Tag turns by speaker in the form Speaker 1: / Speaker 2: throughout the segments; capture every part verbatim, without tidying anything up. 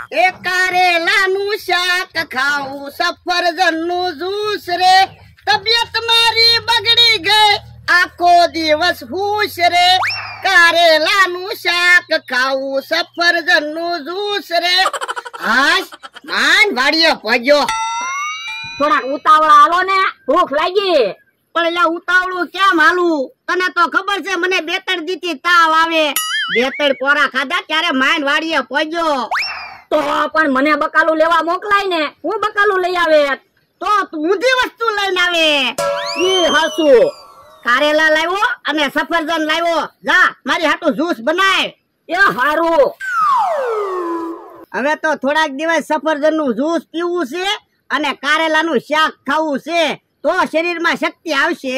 Speaker 1: એ કારેલાનું શાક ખાવું સફરજનનું જ્યુસ રે તબિયત મારી બગડી ગઈ આખો દિવસ હુશ રે કારેલાનું શાક ખાવું સફરજનનું જ્યુસ રે હાશ માન વાડીએ પહોંચ્યો
Speaker 2: થોડાક ઉતાવળા હાલો ને ભૂખ લાગી
Speaker 1: પણ એટલે ઉતાવળું કેમ હાલું તને તો ખબર છે મને બે ત્રણ દીથી તાવ આવે બે ત્રણ પોરા ખાધા ત્યારે માન વાડીએ પહોંચ્યો
Speaker 2: તો પણ મને બકાલું લેવા મોકલાય ને હું બકાલું લઈ આવે
Speaker 1: તો ઊંધી વસ્તુ લઈને આવે
Speaker 2: ઈ હાસુ
Speaker 1: કારેલા લાવ્યો અને સફરજન લાવ્યો જા મારી હાટુ જ્યુસ બનાય
Speaker 2: એ હારું
Speaker 1: હવે તો થોડાક દિવસ સફરજન નું જ્યુસ પીવું છે અને કારેલાનું શાક ખાવું છે તો શરીરમાં શક્તિ આવશે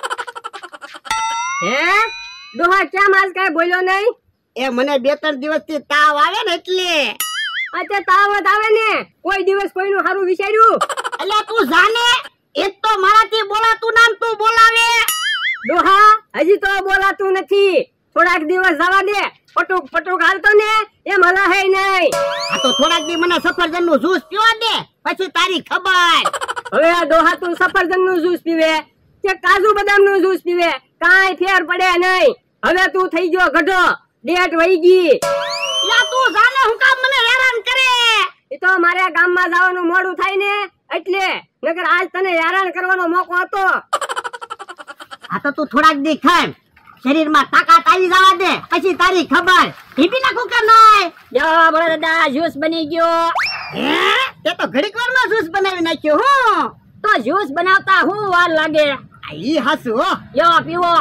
Speaker 2: હે ડોહા કેમ આજ કઈ બોલ્યો નહીં
Speaker 1: એ મને બે ત્રણ દિવસ થી તાવ આવે ને એટલે
Speaker 2: અચ્છા તાવ જ આવે ને કોઈ દિવસ કોઈનું સારું વિચાર્યું
Speaker 1: એટલે તું જાને એક તો મારાથી બોલાતું નામ તું બોલાવે
Speaker 2: ડોહા હજી તો બોલાતું નથી થોડાક દિવસ જવા દે પટુક પટુક હાલતો ને એમ હલાહે નહીં
Speaker 1: આ તો થોડાક દી મને સફરજન નું જ્યુસ પીવા દે પછી તારી ખબર
Speaker 2: હવે આ ડોહા તું સફરજન નું જ્યુસ પીવે કે કાજુ બદામ નું જ્યુસ પીવે કાંઈ ફેર પડે નહીં હવે તું થઈ ગયો ગઢો ડેટ વહી ગઈ
Speaker 1: લા તું જાને હું કામ મને હેરાન કરે
Speaker 2: એ તો મારે ગામમાં જવાનું મોડું થાય ને એટલે નકર આજ તને હેરાન કરવાનો મોકો હતો
Speaker 1: આ તો તું થોડાક દી ખાય શરીરમાં તાકાત આવી જવા દે પછી તારી ખબર પીપી નાખું કે નહીં
Speaker 2: જા બળા દાદા જ્યુસ બની ગયો
Speaker 1: હે તે તો ઘડીક વારમાં જ્યુસ બનાવી નાખ્યો હું
Speaker 2: તો જ્યુસ બનાવતા હું વાર લાગે
Speaker 1: આ ઈ હાસુ હો
Speaker 2: યો પીવો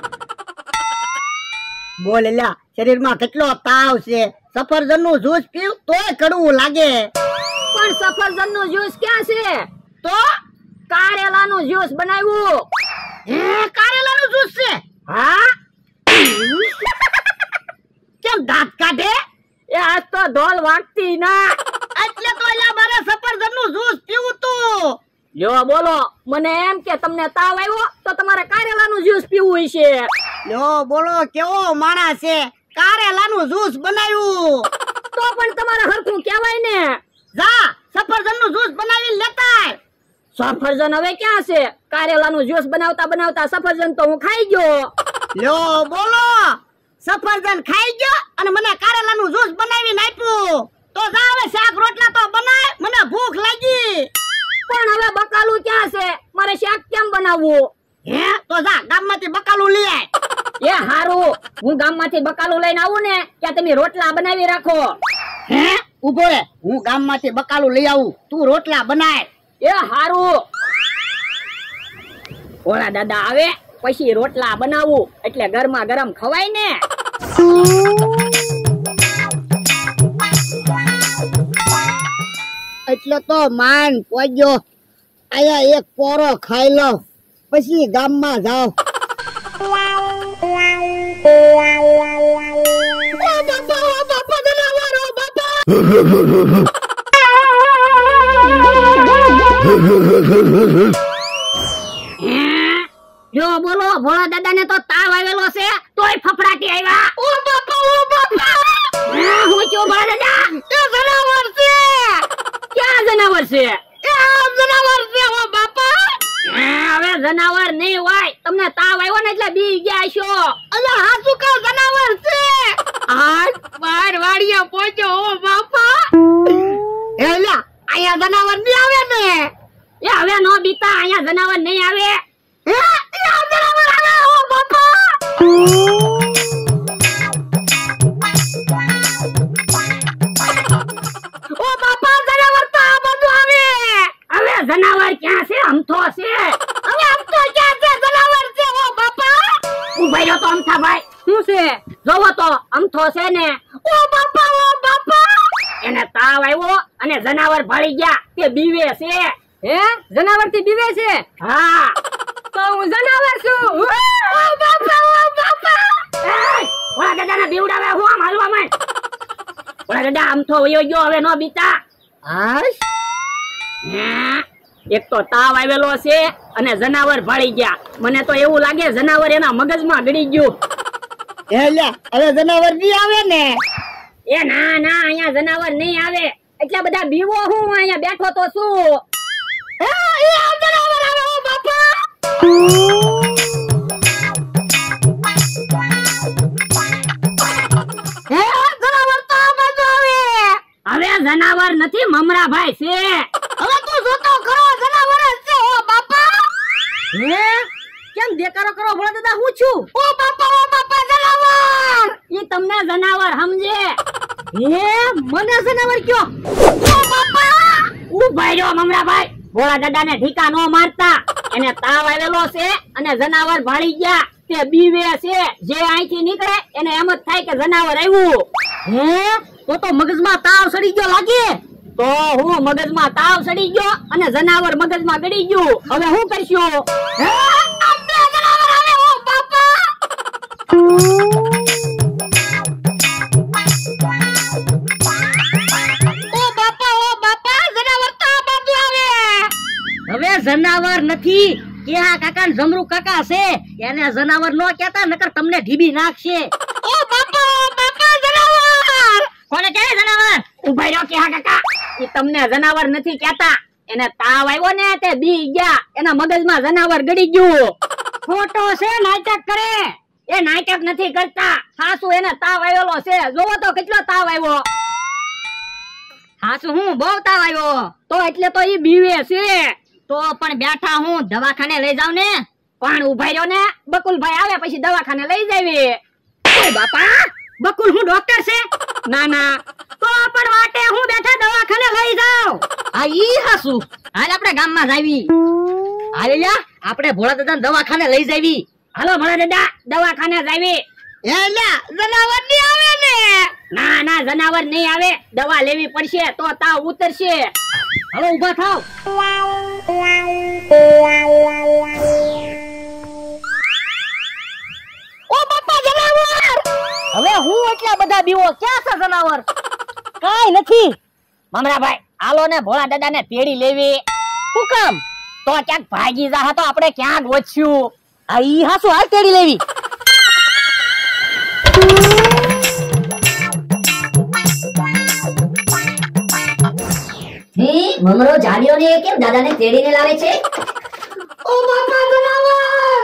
Speaker 1: બોલ લ્યા શરીરમાં કેટલો તાવ છે સફરજન નું જ્યુસ પીવ તોય કડવું લાગે
Speaker 2: પણ સફરજન નું જ્યુસ ક્યાં છે
Speaker 1: તો
Speaker 2: કારેલા નું જ્યુસ બનાવ્યું
Speaker 1: હે કારેલા નું જ્યુસ છે
Speaker 2: હા
Speaker 1: કેમ દાંત કાઢે
Speaker 2: એ આજ તો ઢોલ વાગતી ના
Speaker 1: એટલે તો લ્યા મારે સફરજન નું જ્યુસ પીવું તું
Speaker 2: લ્યો બોલો મને એમ કે તમને તાવ આવ્યો તો તમારે કારેલા નું જ્યુસ પીવું હશે
Speaker 1: લ્યો બોલો કેવો માણસ છે કારેલા નું જ્યુસ બનાવ્યું
Speaker 2: તો પણ તમારે હરખું કહેવાય ને
Speaker 1: જા સફરજન નું જ્યુસ બનાવી લેતા
Speaker 2: સફરજન હવે ક્યાં છે કારેલા નું જ્યુસ બનાવતા બનાવતા સફરજન તો હું ખાઈ ગયો
Speaker 1: લ્યો બોલો સફરજન ખાઈ ગયો અને મને કારેલા નું જ્યુસ બનાવીને આપ્યું તો જા હવે શાક રોટલા તો બનાય મને ભૂખ લાગી
Speaker 2: પણ હવે બકાલું ક્યાં છે મારે શાક કેમ બનાવવું
Speaker 1: હે તો જા ગામમાંથી બકાલું લઈ આય
Speaker 2: એ હારું હું ગામમાંથી બકાલું લઈને આવું ને ત્યાં તમે રોટલા બનાવી રાખો
Speaker 1: હે ઉભો રે હું ગામમાંથી બકાલું લઈ આવું તું રોટલા બનાય
Speaker 2: એ હારું ઓલા દાદા આવે પછી રોટલા બનાવું એટલે ગરમા ગરમ ખવાય ને
Speaker 1: એટલે તો માન પોજો આયા એક પોરો ખાઈ લો પછી ગામમાં જાવ
Speaker 2: જો બોલો ભોળા દાદા ને તો તાવ આવેલો છે તોય ફફડાટી આવ્યા ઓ બાપા ઓ બાપા હું ક્યો ભોળા દાદા
Speaker 1: એ જનાવર છે
Speaker 2: ક્યાં જનાવર છે
Speaker 1: એ આ જનાવર છે ઓ બાપા
Speaker 2: હવે જનાવર નહીં હોય તમને તાવ આવ્યો ને એટલે બી ગયા છો
Speaker 1: અલા હાચું કહો જનાવર છે
Speaker 2: આજ બાર વાડિયા પહોંચ્યો ઓ બાપા
Speaker 1: એ લ્યા આયા જનાવર ની આવે ને
Speaker 2: એ હવે નો બીતા અહીંયા જનાવર નહીં આવે
Speaker 1: હે આ જનાવર આવે ઓ બાપા ઓ બાપા જનાવર તો આ બધું આવે
Speaker 2: હવે જનાવર ક્યાં છે અમથો છે
Speaker 1: હવે આમ તો ક્યાં છે જનાવર છે ઓ બાપા
Speaker 2: ઉભા રહ્યો તો અમથા ભાઈ શું છે જોવો તો અમથો છે ને
Speaker 1: ઓ બાપા ઓ બાપા
Speaker 2: એને તાવ આવ્યો અને જનાવર ભળી ગયા તે બીવે છે હે જનાવર થી બીવે છે હા તો હું જનાવર છું
Speaker 1: ઓ બાપા ઓ બાપા
Speaker 2: ઓલા દાદા ને બીવડાવે હું આમ હાલવા માંડ ઓલા દાદા અમથો વયો ગયો હવે નો બીતા
Speaker 1: હાશ
Speaker 2: એક તો તાવ આવેલો છે અને જનાવર ભળી ગયા મને તો એવું લાગે જનાવર એના મગજમાં ગળી ગયું
Speaker 1: હે લે હવે જનાવર ની આવે ને
Speaker 2: એ ના ના અહીંયા જનાવર નહીં આવે, એટલા બધા બીવો હું અહીંયા બેઠો તો શું.
Speaker 1: એ એ આ જનાવર આવે ઓ બાપા. હે જનાવર તો આ બાજુ આવે.
Speaker 2: હવે જનાવર નથી મમરાભાઈ છે.
Speaker 1: હવે તું જોતો ખરો જનાવર જ છે ઓ બાપા.
Speaker 2: હે કેમ દેકારો કરો ભોળા દાદા હું છું.
Speaker 1: ઓ બાપા ઓ બાપા જનાવર.
Speaker 2: ઈ તમને જનાવર સમજે.
Speaker 1: હે મને જનાવર કયો. ઓ બાપા
Speaker 2: ઉભા રહ્યો મમરાભાઈ, ભોળા દાદાને ઠીકા નો મારતા. એને તાવ આવેલો છે અને જનાવર ભાળી ગયા, તે બીવે છે. જે અહીંથી નીકળે એને એમ જ થાય કે જનાવર આવ્યું.
Speaker 1: હે તો તો મગજમાં તાવ સડી ગયો લાગે.
Speaker 2: તો હું મગજમાં તાવ સડી ગયો અને જનાવર મગજમાં ગળી ગયું. હવે હું કરશું.
Speaker 1: હે આપણે જનાવર આવે ઓ બાપા. ઓ બાપા ઓ બાપા જનાવર તો આ બાજુ આવે.
Speaker 2: હવે જનાવર નથી, કેહા કાકા જમરૂ કાકા છે. એને જનાવર નો કહેતા, નકર તમને ઢીબી નાખશે.
Speaker 1: ઓ બાપા ઓ બાપા જનાવર.
Speaker 2: કોને કહે જનાવર? ઉભા રહ્યો કેહા કાકા, ઈ તમને જનાવર નથી કહેતા. એને તાવ આવ્યો ને તે બી ગયા, એના મગજમાં જનાવર ગળી ગયું. ખોટો છે, નાટક કરે. એ નાટક નથી કરતા, હાસુ એને તાવ આવેલો છે. જોવો તો કેટલો તાવ આવ્યો. હાસુ હું બહુ તાવ આવ્યો. તો એટલે તો ઈ બીવે છે. તો પણ બેઠા હું દવાખાને લઈ જાવ ને. પણ ઉભા રહ્યો ને, બકુલભાઈ આવે પછી દવાખાને લઈ જાવી. ઓય બાપા, બકુલ હું ડોક્ટર છે? ના ના, તો પણ વાટે હું બેઠા દવાખાને લઈ જાવ. આ ઈ હાસુ, હાલ આપણે ગામમાં જાવી. હાલ લ્યા, આપણે ભોળા દાદાને દવાખાને લઈ જાવી. હાલો ભોળા દાદા, દવાખાને જાવી.
Speaker 1: હે લ્યા જનાવર ની આવે ને.
Speaker 2: ના ના, જનાવર નહીં આવે. દવા લેવી પડશે તો તાવ ઉતરશે. હાલો ઊભા થાવ.
Speaker 1: ઓ બાપા જનાવર.
Speaker 2: હવે હું એટલા બધા બીવો ક્યાં છે જનાવર? કાઈ નથી. મમરાભાઈ હાલો ને ભોળા દાદાને તેડી લેવી. શું કામ? તો ક્યાંક ભાગી જા તો આપણે ક્યાં ગોચ્યું. આ ઈ હાસુ હાલ તેડી લેવી.
Speaker 3: હે મમરો જાડિયોને કેમ દાદાને તેડીને લાવે છે?
Speaker 1: ઓ બાપા જનાવર.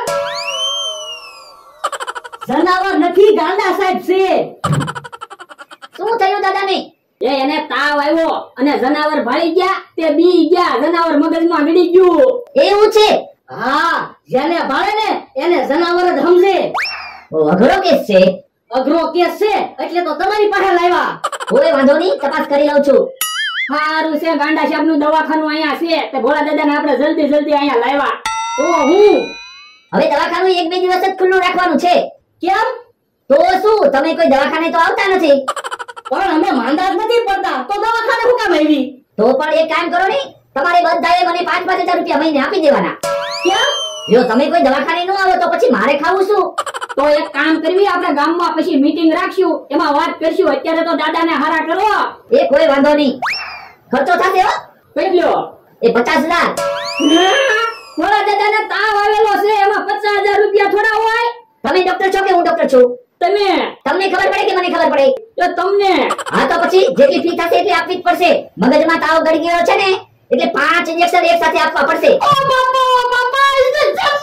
Speaker 2: જનાવર નથી, ગાંડા સાહેબ છે.
Speaker 3: શું થયું દાદાને?
Speaker 2: એ એને તાવ આવ્યો અને જનાવર ભાળી ગયા, તે બી ગયા. જનાવર મગજમાં ગળી ગયું.
Speaker 3: એવું છે?
Speaker 2: હા, જેને ભાળે ને એને જનાવર જ સમજે.
Speaker 3: ઓ અઘરો કેસ છે.
Speaker 2: અઘરો કેસ છે એટલે તો તમારી પાસે લાવ્યા.
Speaker 3: કોઈ વાંધો નહીં, તપાસ કરી લઉં છું.
Speaker 2: હારું છે, ગાંડા સાહેબ નું દવાખાનું અહીંયા છે. તે ભોળા દાદા ને આપણે જલ્દી જલ્દી અહીંયા લાવ્યા. ઓ હું
Speaker 3: હવે દવાખાનું એક બે દિવસ જ ખુલ્લું રાખવાનું છે.
Speaker 2: કેમ?
Speaker 3: તો શું, તમે કોઈ દવાખાને તો આવતા નથી?
Speaker 2: પણ અમે માંદા જ નથી પડતા, તો દવાખાને શું કામ આવી?
Speaker 3: તો પણ એક કામ કરો ને, તમારે બધાએ મને પાંચ પાંચ હજાર રૂપિયા મહિને આપી દેવાના.
Speaker 2: કેમ?
Speaker 3: જો તમે કોઈ દવાખાને ન આવો તો પછી મારે ખાવું શું?
Speaker 2: તો એક કામ કરવી, આપણે ગામમાં પછી મીટિંગ રાખશું, એમાં વાત કરશું. અત્યારે તો દાદાને હારા કરો.
Speaker 3: એ કોઈ વાંધો નહીં, ખર્ચો થશે હો.
Speaker 2: કેટલો?
Speaker 3: એ પચાસ હજાર.
Speaker 2: ભોળા દાદાને તાવ આવેલો છે, એમાં પચાસ હજાર રૂપિયા થોડા હોય?
Speaker 3: તમે ડોક્ટર છો કે હું ડોક્ટર છું?
Speaker 2: તમે
Speaker 3: તમને ખબર પડે કે મને ખબર પડે?
Speaker 2: તો તમને
Speaker 3: હા તો પછી જેટલી ફી થશે એટલી આપવી જ પડશે. મગજમાં તાવ ગળી ગયો છે ને, એટલે પાંચ ઇન્જેક્શન એક સાથે આપવા પડશે.
Speaker 1: ઓ બાપા ઓ બાપા ઇન્જેક્શન.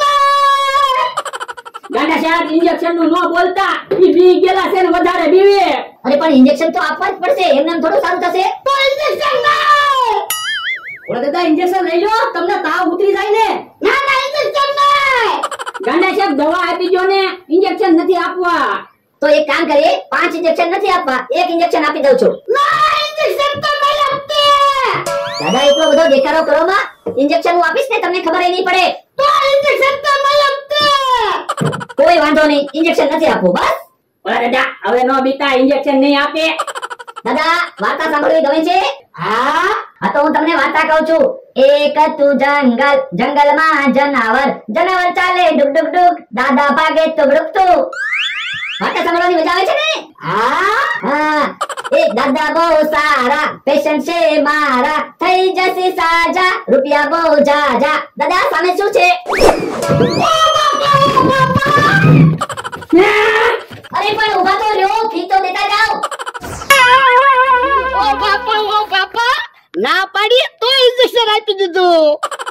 Speaker 2: ગાંડા સાહેબ ઇન્જેક્શન નું ન બોલતા, ઈ બી ગયેલા છે ને વધારે બીવે.
Speaker 3: અરે પણ ઇન્જેક્શન તો આપવા જ પડશે, એમને એમ થોડું સારું થશે?
Speaker 1: તો ઇન્જેક્શન ના.
Speaker 2: ભોળા દાદા ઇન્જેક્શન લઈ લો, તમને તાવ ઉતરી જાય ને.
Speaker 1: ના ના ઇન્જેક્શન ના.
Speaker 2: ગાંડા સાહેબ દવા આપી દો ને, ઇન્જેક્શન નથી આપવા.
Speaker 3: તો એક કામ કરીએ, પાંચ ઇન્જેક્શન નથી આપવા, એક ઇન્જેક્શન આપી દઉં છું.
Speaker 1: ના ઇન્જેક્શન તો નહીં આપતે.
Speaker 3: દાદા એટલો બધો દેખાડો કરો માં, ઇન્જેક્શન હું આપીશ ને તમને ખબર નહીં પડે.
Speaker 1: તો ઇન્જેક્શન તો નહીં આપતે.
Speaker 3: કોઈ વાંધો નહીં, ઇન્જેક્શન નથી આપવું બસ.
Speaker 2: ભોળા દાદા હવે નો બીતા, ઇન્જેક્શન નહીં આપે.
Speaker 3: દાદા વાર્તા સાંભળવી ગમે છે?
Speaker 2: હા
Speaker 3: હા તો હું તમને વાર્તા કહું છું. એક હતું જંગલ, જંગલમાં જનાવર, જનાવર ચાલે ડુક ડુક ડુક, દાદા ભાગે તો ડુકતું. વાર્તા સાંભળવાની મજા આવે છે ને?
Speaker 2: હા
Speaker 3: હા, એ દાદા બહુ સારા, પેશન્ટ છે મારા, થઈ જશે સાજા, રૂપિયા બહુ જાજા. દાદા સામે શું છે? અરે પણ ઉભા તો રહ્યો, ફી તો દેતા જાઓ.
Speaker 1: ના પાડી તો ઇન્જેક્શન આપી દીધું.